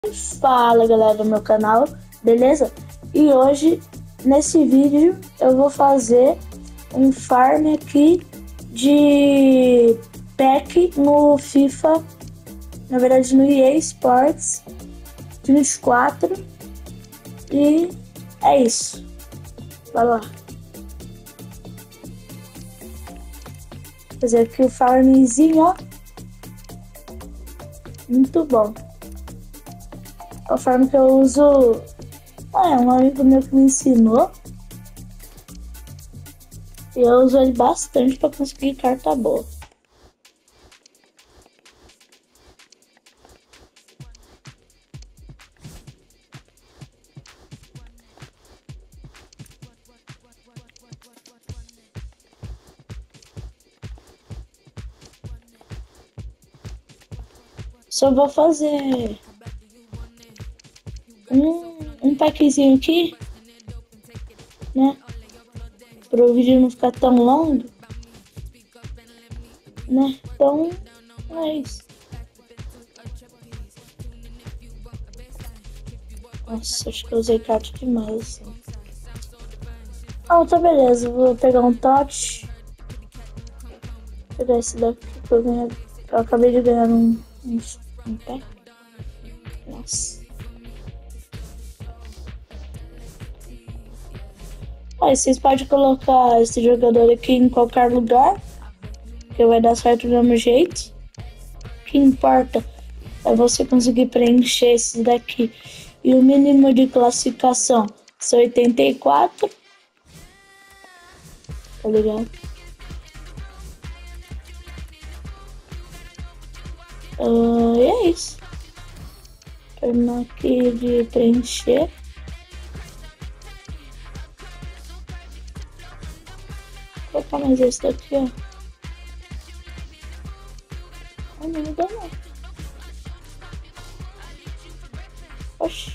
Fala galera do meu canal, beleza? E hoje, nesse vídeo, eu vou fazer um farm aqui de pack no FIFA, na verdade no EA Sports 24. E é isso, vai lá. Vou fazer aqui o farmzinho, ó. Muito bom. É o farm que eu uso. Um amigo meu que me ensinou. E eu uso ele bastante para conseguir carta boa. Só vou fazer um packzinho aqui, né? Para o vídeo não ficar tão longo, né? Então, é isso. Nossa, acho que eu usei carta demais, assim. Ah, tá beleza. Vou pegar um touch. Vou pegar esse daqui que eu acabei de ganhar um pack. Nossa. Aí vocês podem colocar esse jogador aqui em qualquer lugar, que vai dar certo do mesmo jeito. O que importa é você conseguir preencher esse daqui. E o mínimo de classificação são 84. Tá ligado? E é isso. Terminar aqui de preencher. Vou colocar mais esse daqui, ó. Não mudou não. Oxi.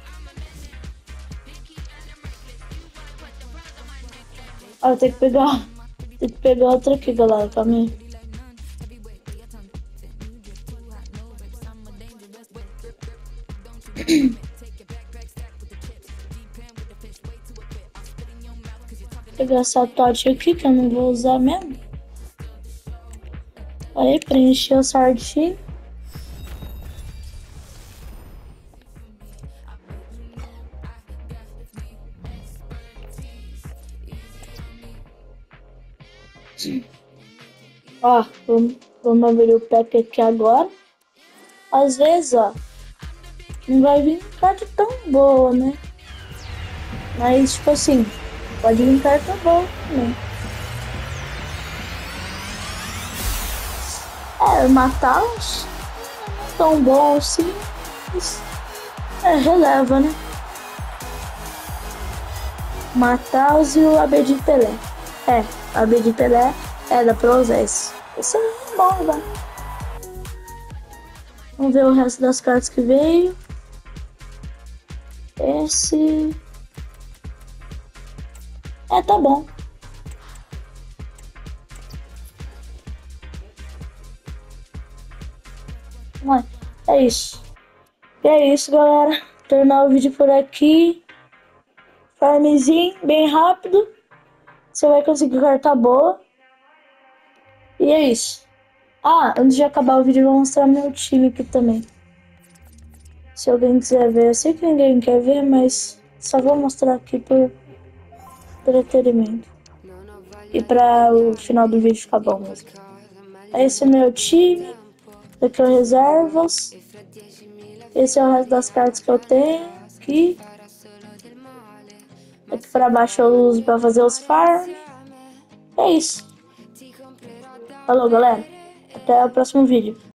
Tem que pegar outra aqui, galera. Calma aí. Pegar essa tote aqui que eu não vou usar mesmo. Aí preencheu certinho. Ó, vamos abrir o pack aqui agora. Às vezes, ó, não vai vir carta tão boa, né? Mas, tipo assim, pode vir carta boa também. Matá-los não é tão bom assim, mas releva, né? Matá-los e o AB de Pelé. AB de Pelé dá pra usar esse. Esse é bom, vai. Vamos ver o resto das cartas que veio. Esse... tá bom. É isso. E é isso, galera. Terminar o vídeo por aqui. Farmzinho, bem rápido. Você vai conseguir carta boa. E é isso. Antes de acabar o vídeo, eu vou mostrar meu time aqui também. Se alguém quiser ver. Eu sei que ninguém quer ver, mas só vou mostrar aqui por entretenimento. E para o final do vídeo ficar bom mesmo. Esse é meu time. Aqui é o reservas. Esse é o resto das cartas que eu tenho aqui. Aqui para baixo eu uso para fazer os farms. É isso. Falou, galera. Até o próximo vídeo.